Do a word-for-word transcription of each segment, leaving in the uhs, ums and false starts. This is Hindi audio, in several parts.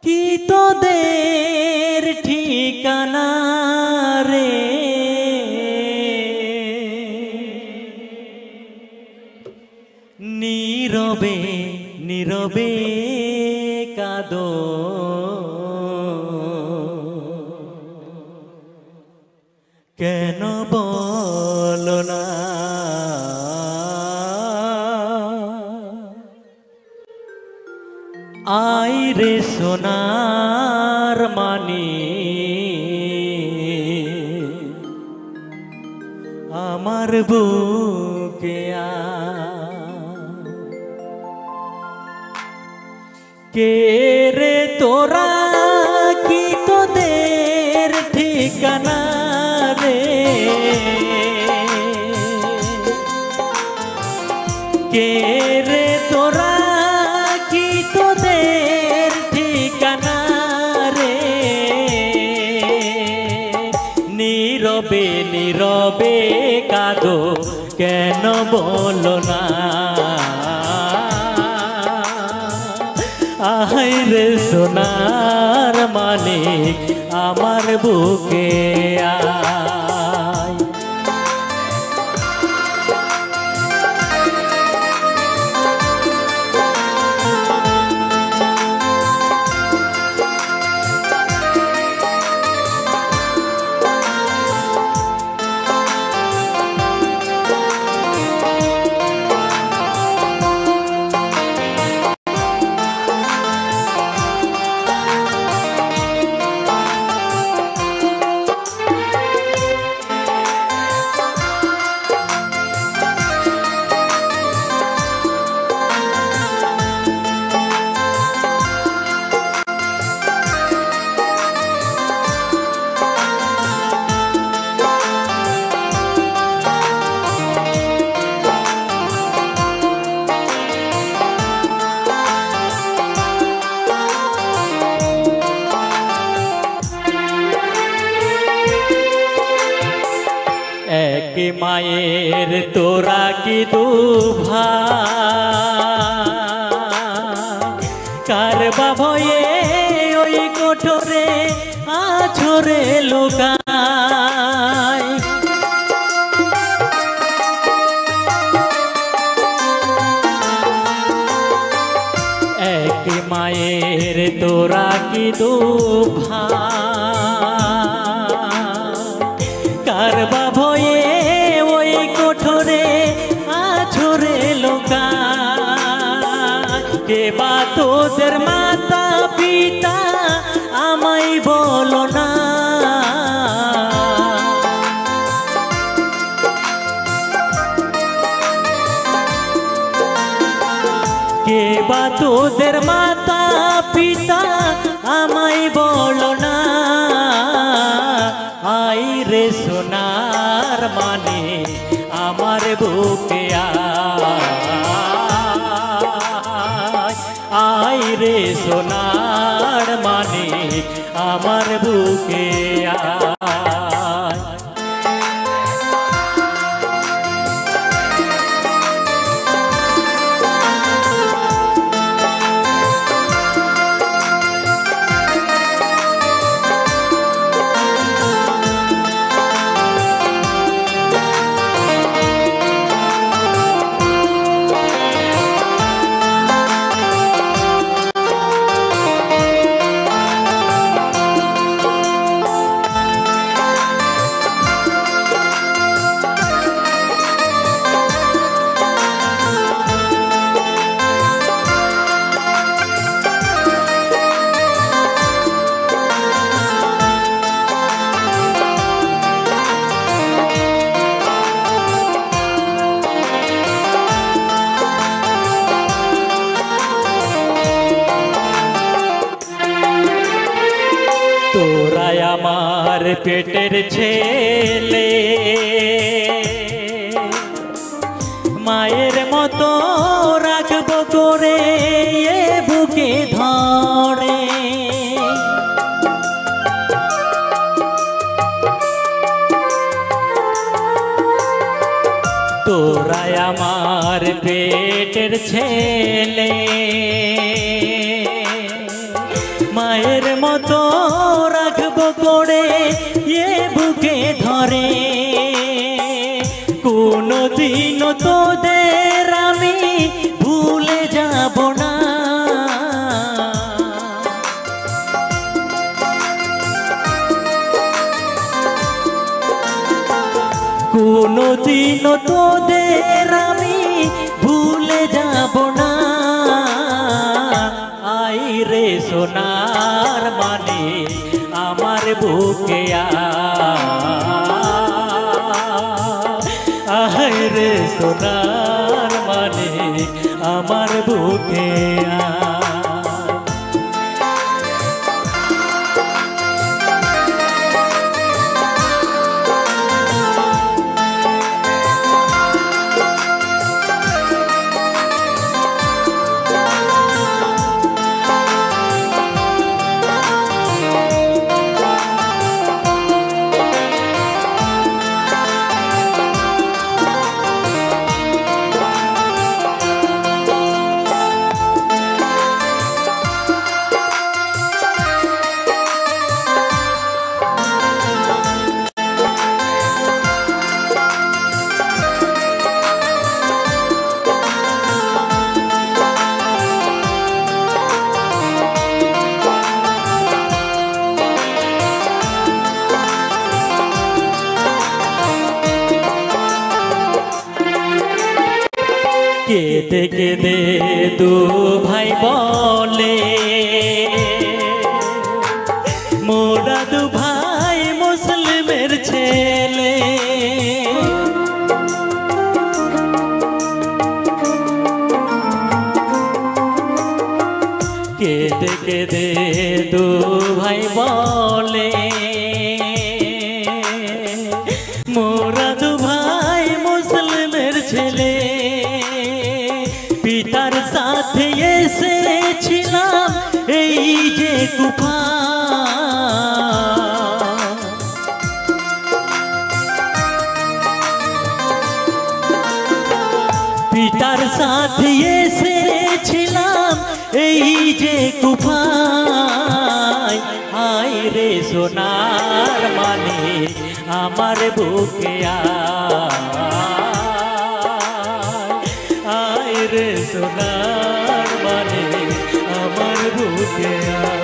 কি তোদের ঠিকানা রে নীরবে নীরবে কাঁদো কেন বলো না আই রে সোনার মানি আমার বুকে কে রে তোরা কি তোদের ঠিকানা রে কে রে তোরা কি তোদের ঠিকানা রে নীরবে নীরবে কাঁদো কেন বলো না আহাই রে সোনার মালিক আমার বুকে আয় এক মায়ের তোরা কি দু ভাই কার বাভয়ে ওই কোঠরে আছরে লুকায় এক মায়ের তোরা কি দু ভাই কার বাভয়ে ওই কোঠরে আছরে লুকায় কে বা তোদের মাতা পিতা আমায় বলো না কে বা তোদের মাতা পিতা আমায় বলো না আই রে সোনার মানে আমার বুকে আই রে সোনার মানে আমার বুকে তোরাই আমার পেটের ছেলে মায়ের মতো রাখবো করে এ বুকে ধরে তোরাই আমার পেটের ছেলে মায়ের মতো রাখবো করে এ বুকে ধরে কোনদিনও তোদের আমি ভুলে যাব না কোনদিনও তোদের আমি ভুলে যাব না আই রে সোনার মানে আমার বুকে আই রে সোনার মানে আমার বুকে কেঁদে কেঁদে দু ভাই বলে মোরা দু ভাই মুসলিমের ছেলে কেঁদে কেঁদে দু ভাই বলে মোরা দু ভাই মুসলিমের ছেলে পিতার সাথে এসেছিলাম এই যে কুফা পিতার সাথে এসেছিলাম এই যে কুফায় হায় রে সোনার মানে আমার বুকে আয় রে সোনার মানে আমার বুকে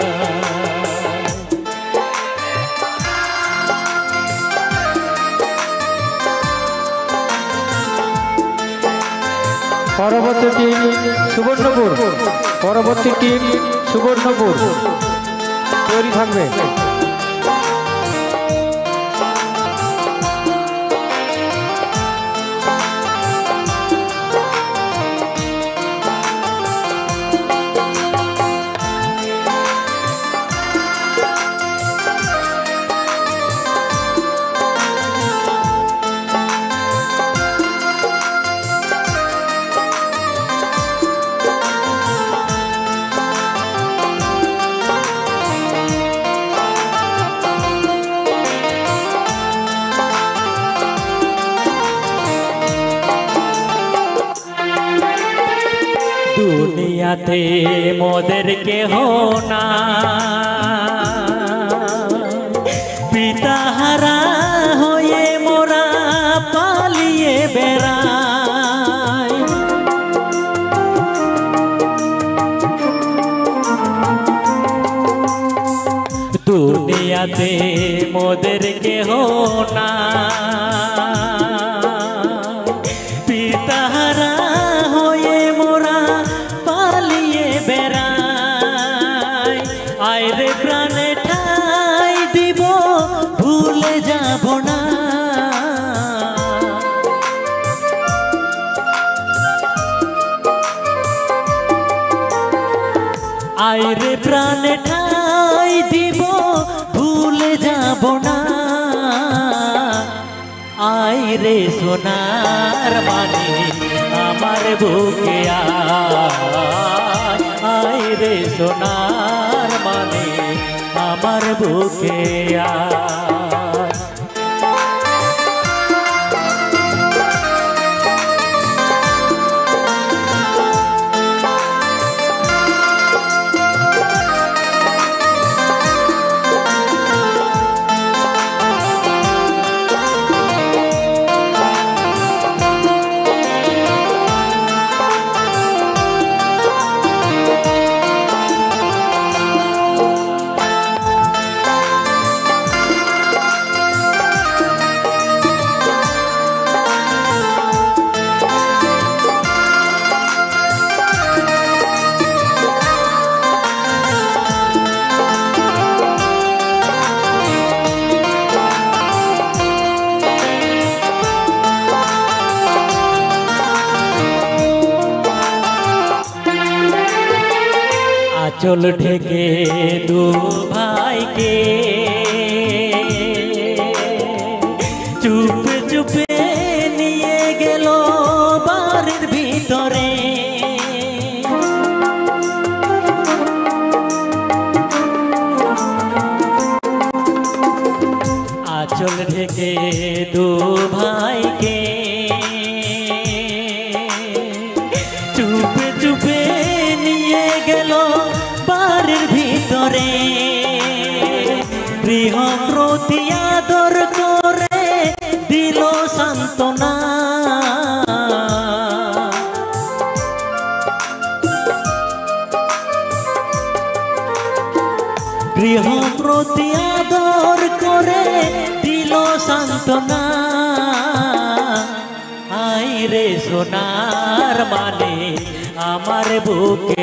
পরবর্তী টিম সুবর্ণপুর পরবর্তী টিম সুবর্ণপুর তৈরি থাকবে। দুনিয়াতে মোদের কেহ না পিতাহারা হয়ে মোরা পালিয়ে বেড়াই দুনিয়াতে মোদের কেহ না পিতাহারা হয়ে মোরা পালিয়ে বেড়াই আয় রে প্রাণে ঠাই দিব ভুলে যাব না আয় রে প্রাণে ঠাই দিব ভুলে যাব না আয় রে সোনার মানে আমার বুকে আয় রে সোনার মানে আমার বুকে आंचल ढेके दू भाई के चुप चुपे निये गेलो बाड़ीर भितरे आंचल ढेके दू भाई के चुपे चुपे निये गेलो बाड़ीर भितरे गृह प्रति आदर करे दिल सान्त्वना गृह प्रति आदर करे दिल सान्त्वना आई रे सोनार माने आमार बुके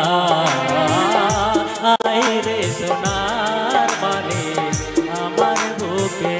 आई रे सोनार माने आमार बुके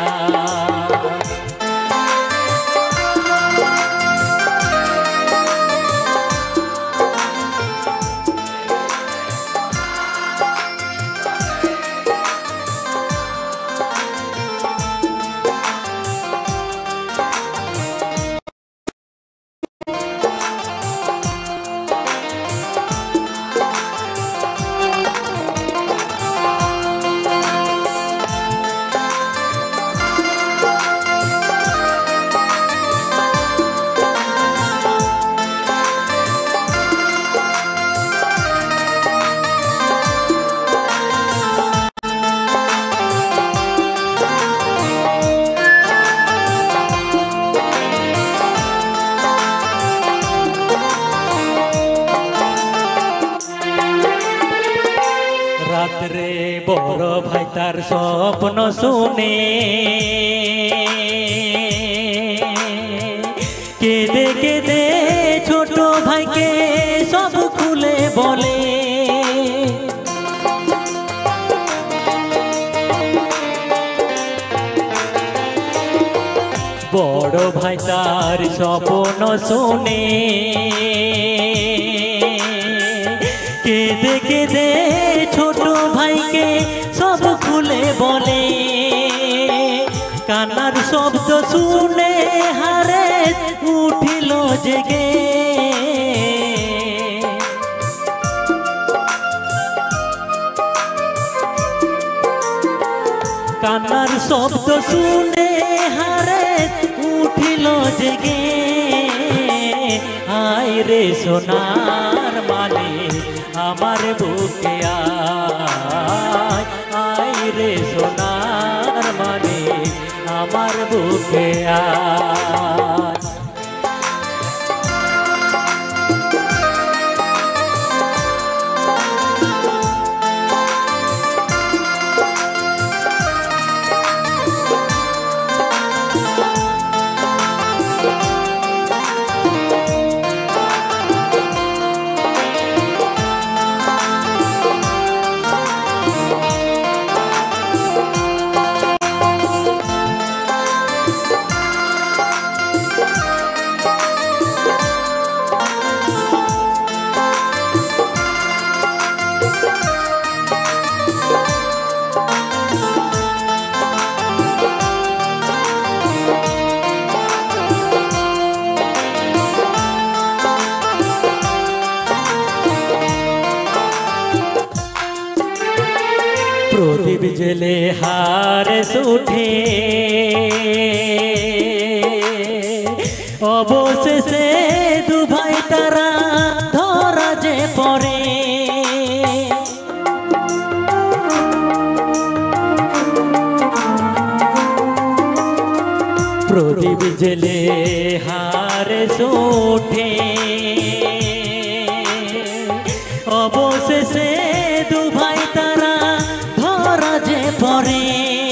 रात्रे बड़ भाई तार स्वप्न शुने केदे केदे छोट भाई के सब खुले बोले बड़ भाई तार स्वप्न शुने केदे केदे छोट भाई के सब खुले बोले कान्नार शब्द शुने हारे उठिल जेगे कान्नार शब्द शुने हारे उठिल जेगे आई रे सोनार माने आमार बुके आई रे सोनार माने आमार बुके प्रदीप जेले हारेस उठे अवशेषे दु भाई तारा धरा जे पड़े प्रदीप जेले हारेस उठे अवशेषे दु भाई तारा परे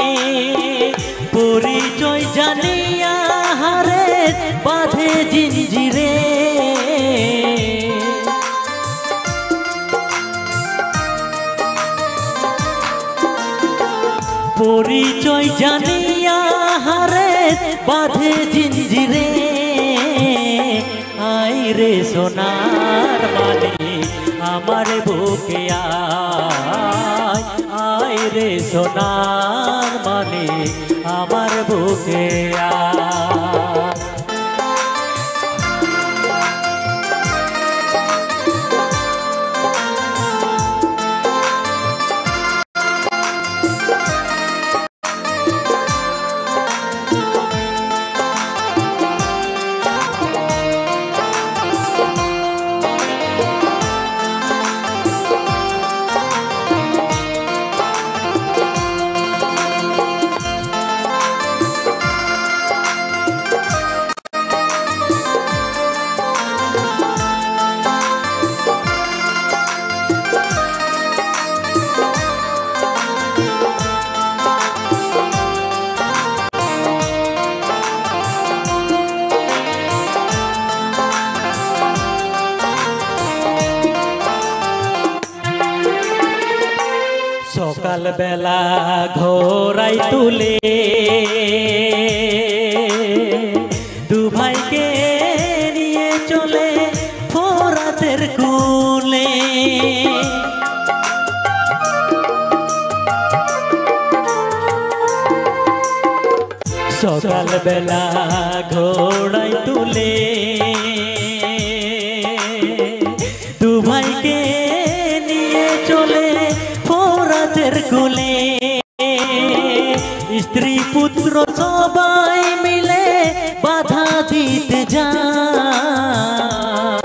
परिचय जानिया हारे बाधे जिंजिरे परिचय जानिया हारे बाधे जिंजिरे आई रे सोनार माने আমার বুকে আয় আয় রে সোনার মানিক আমার বুকে আয়। সকাল বেলা ঘোরাই তুলে দু ভাইকে নিয়ে চলে ফোরাতের কুলে। সকাল বেলা ঘোড়াই তুলে দু ভাইকে নিয়ে চলে ফোরাতের কুলে। স্ত্রী পুত্র সবাই মিলে বাধা দিতে যায়।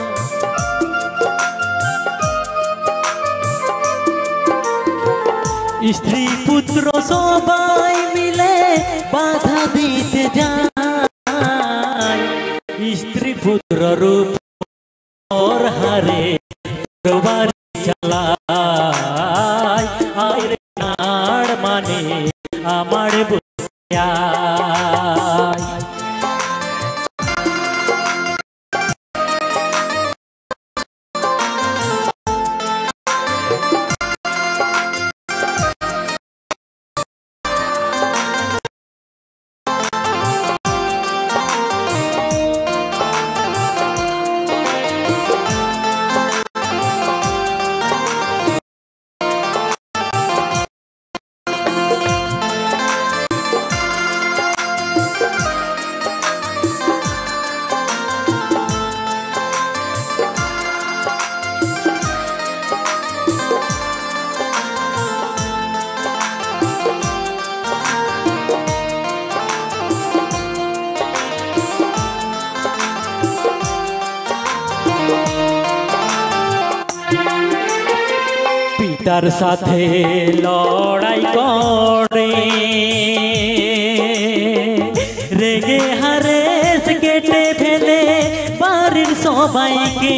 স্ত্রী পুত্র সবাই মিলে বাধা দিতে যায়। স্ত্রী পুত্র রূপ ওর হারে বাড়ি চালায় আয় রে নাড় মানে আমার বুকে আয়। পিতার সাথে লড়াই করে রেগে হারে কেটে ফেলে বাড়ির সবাইকে।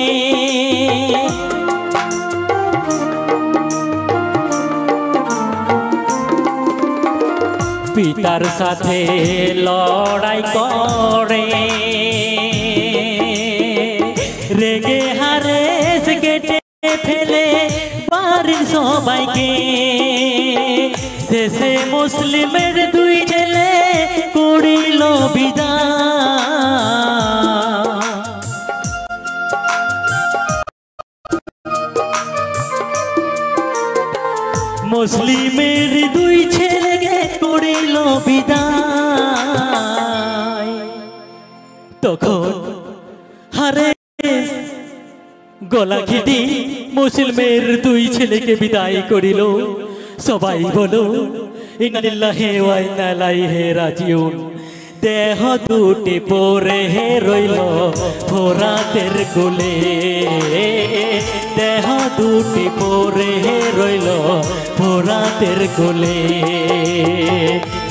পিতার সাথে লড়াই করে রেগে হারে কেটে ফেলে বাড়ির সবাইকে। শেষে মুসলিমের দুই ছেলে করিল বিদায়। মুসলিমের দুই ছেলেকে করিল বিদায়। তখন হারে গলা ঘেটে মুসলিমের দুই ছেলেকে বিদায় করিল। সবাই বলো ইন্না লিল্লাহি ওয়া ইন্না ইলাইহি রাজিউন। দেহ দুটি পরে রইল ফোরাতের কোলে। দেহ দুটি পরে রইল ফোরাতের কোলে।